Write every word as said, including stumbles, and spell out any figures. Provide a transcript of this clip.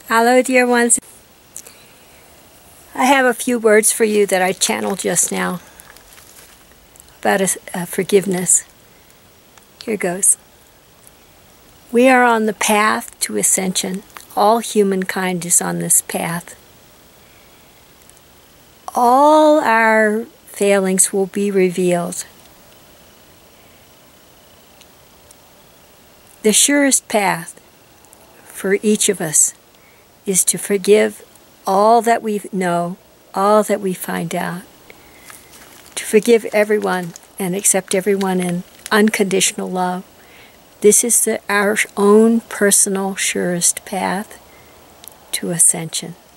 Hello, dear ones. I have a few words for you that I channeled just now about a, a forgiveness. Here goes. We are on the path to ascension. All humankind is on this path. All our failings will be revealed. The surest path for each of us is to forgive all that we know, all that we find out. To forgive everyone and accept everyone in unconditional love. This is the, our own personal surest path to ascension.